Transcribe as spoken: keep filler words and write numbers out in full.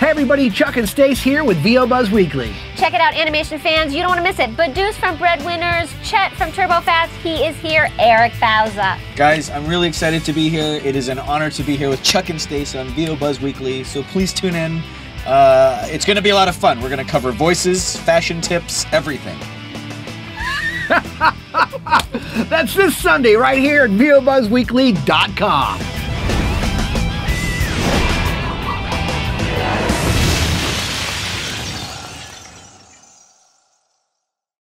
Hey everybody, Chuck and Stace here with V O Buzz Weekly. Check it out, animation fans. You don't want to miss it. Buhdeuce from Breadwinners, Chet from Turbo Fats, he is here, Eric Bauza. Guys, I'm really excited to be here. It is an honor to be here with Chuck and Stace on V O Buzz Weekly, so please tune in. Uh, it's going to be a lot of fun. We're going to cover voices, fashion tips, everything. That's this Sunday right here at V O Buzz Weekly dot com.